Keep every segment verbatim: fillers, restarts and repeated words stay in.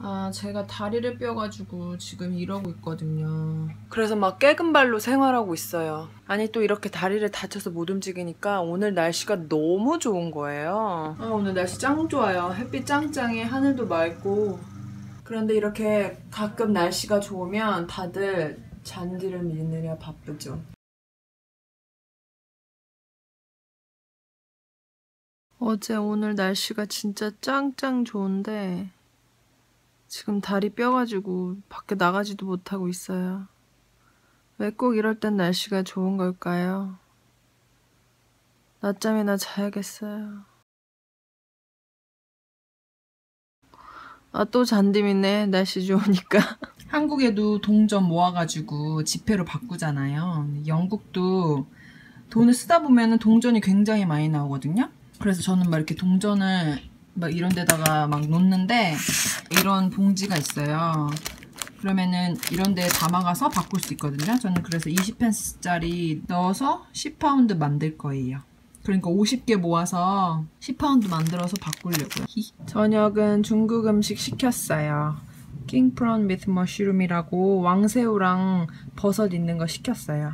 아, 제가 다리를 뼈가지고 지금 이러고 있거든요. 그래서 막 깨금 발로 생활하고 있어요. 아니 또 이렇게 다리를 다쳐서 못 움직이니까 오늘 날씨가 너무 좋은 거예요. 아, 오늘 날씨 짱 좋아요. 햇빛 짱짱해. 하늘도 맑고. 그런데 이렇게 가끔 날씨가 좋으면 다들 잔디를 밀느라 바쁘죠. 어제 오늘 날씨가 진짜 짱짱 좋은데 지금 다리 뼈가지고 밖에 나가지도 못하고 있어요. 왜 꼭 이럴 땐 날씨가 좋은 걸까요? 낮잠이나 자야겠어요. 아, 또 잔디 미네. 날씨 좋으니까. 한국에도 동전 모아가지고 지폐로 바꾸잖아요. 영국도 돈을 쓰다 보면 동전이 굉장히 많이 나오거든요. 그래서 저는 막 이렇게 동전을 막 이런 데다가 막 놓는데 이런 봉지가 있어요. 그러면은 이런 데에 담아가서 바꿀 수 있거든요. 저는 그래서 이십 펜스짜리 넣어서 십 파운드 만들 거예요. 그러니까 오십 개 모아서 십 파운드 만들어서 바꾸려고요. 저녁은 중국 음식 시켰어요. 킹프론 with 머쉬룸이라고 왕새우랑 버섯 있는 거 시켰어요.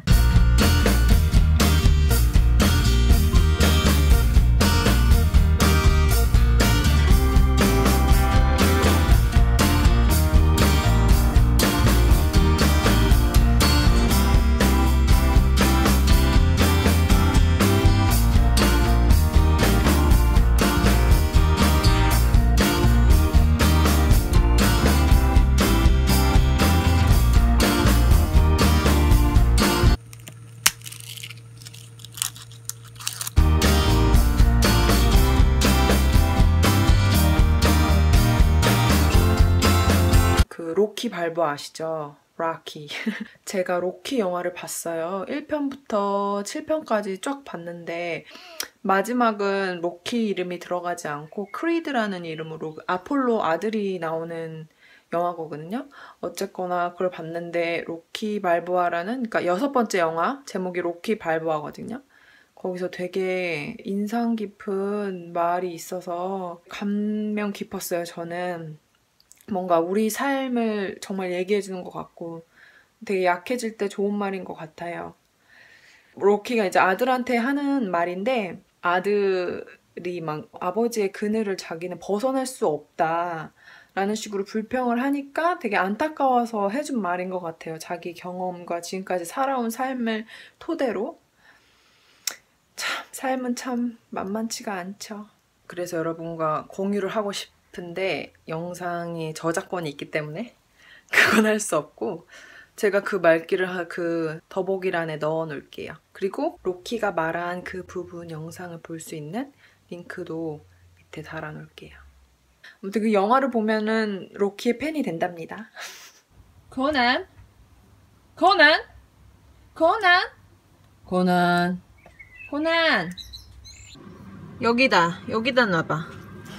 로키 발보 아시죠? 락키. 제가 로키 영화를 봤어요. 일 편부터 칠 편까지 쫙 봤는데 마지막은 로키 이름이 들어가지 않고 크리드라는 이름으로 아폴로 아들이 나오는 영화거든요. 어쨌거나 그걸 봤는데 로키 발보아라는, 그러니까 여섯 번째 영화 제목이 로키 발보아거든요. 거기서 되게 인상 깊은 말이 있어서 감명 깊었어요. 저는 뭔가 우리 삶을 정말 얘기해주는 것 같고 되게 약해질 때 좋은 말인 것 같아요. 로키가 이제 아들한테 하는 말인데 아들이 막 아버지의 그늘을 자기는 벗어날 수 없다 라는 식으로 불평을 하니까 되게 안타까워서 해준 말인 것 같아요. 자기 경험과 지금까지 살아온 삶을 토대로. 참 삶은 참 만만치가 않죠. 그래서 여러분과 공유를 하고 싶 근데 영상에 저작권이 있기 때문에 그건 할 수 없고 제가 그 말귀를 그 더보기란에 넣어 놓을게요. 그리고 로키가 말한 그 부분 영상을 볼 수 있는 링크도 밑에 달아 놓을게요. 아무튼 그 영화를 보면은 로키의 팬이 된답니다. 코난? 코난? 코난? 코난? 코난! 여기다. 여기다 놔봐.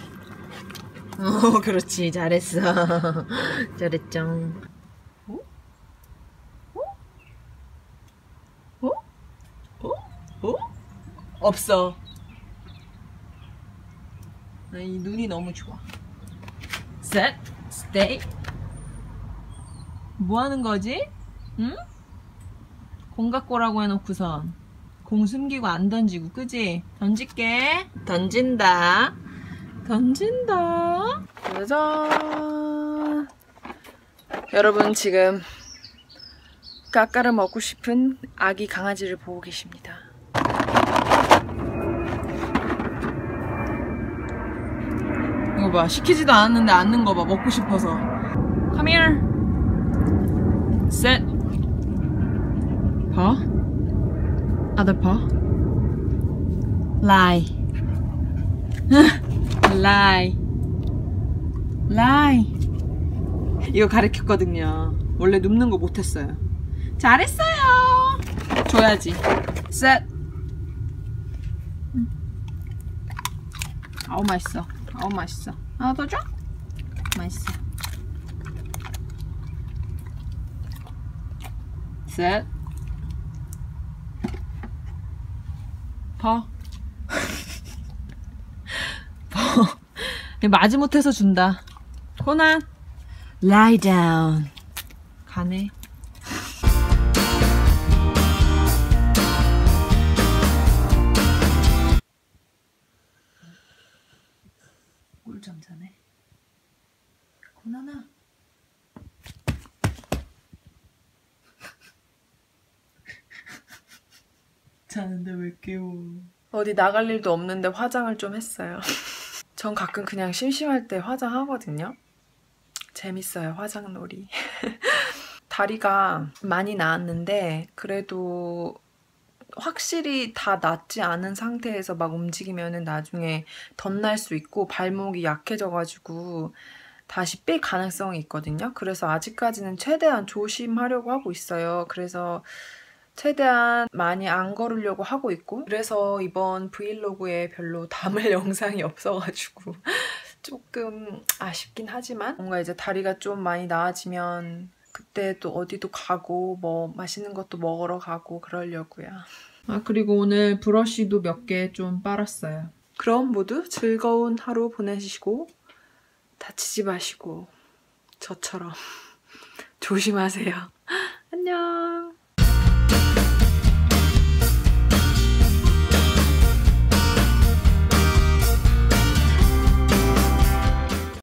어, 그렇지. 잘했어. 잘했죠. 어? 어? 어? 어? 어? 없어. 이 눈이 너무 좋아. 셋, 스테이. 뭐 하는 거지? 응? 공 갖고 오라고 해놓고선 공 숨기고 안 던지고, 그지? 던질게. 던진다. 던진다. 짜잔. 여러분 지금 까까를 먹고 싶은 아기 강아지를 보고 계십니다. 이거 봐. 시키지도 않았는데 앉는 거 봐. 먹고 싶어서. Come here. Sit. paw. Other paw. Lie. Lie. Lie. 이거 가르쳤거든요. 원래 눕는 거 못했어요. 잘했어요. 줘야지. Set. 아우 맛있어. 아우 맛있어. 하나 더 줘? 맛있어. Set. 봐. 봐. 마지못해서 준다. 코난. Lie down. 가네. 꿀잠 자네. 고나나. 자는데 왜 깨워? 어디 나갈 일도 없는데 화장을 좀 했어요. 전 가끔 그냥 심심할 때 화장하거든요. 재밌어요, 화장놀이. 다리가 많이 나았는데 그래도 확실히 다 낫지 않은 상태에서 막 움직이면은 나중에 덧날 수 있고 발목이 약해져가지고 다시 삘 가능성이 있거든요. 그래서 아직까지는 최대한 조심하려고 하고 있어요. 그래서 최대한 많이 안 걸으려고 하고 있고, 그래서 이번 브이로그에 별로 담을 영상이 없어가지고 조금 아쉽긴 하지만 뭔가 이제 다리가 좀 많이 나아지면 그때 또 어디도 가고 뭐 맛있는 것도 먹으러 가고 그러려고요. 아, 그리고 오늘 브러쉬도 몇 개 좀 빨았어요. 그럼 모두 즐거운 하루 보내시고 다치지 마시고 저처럼 조심하세요. 안녕.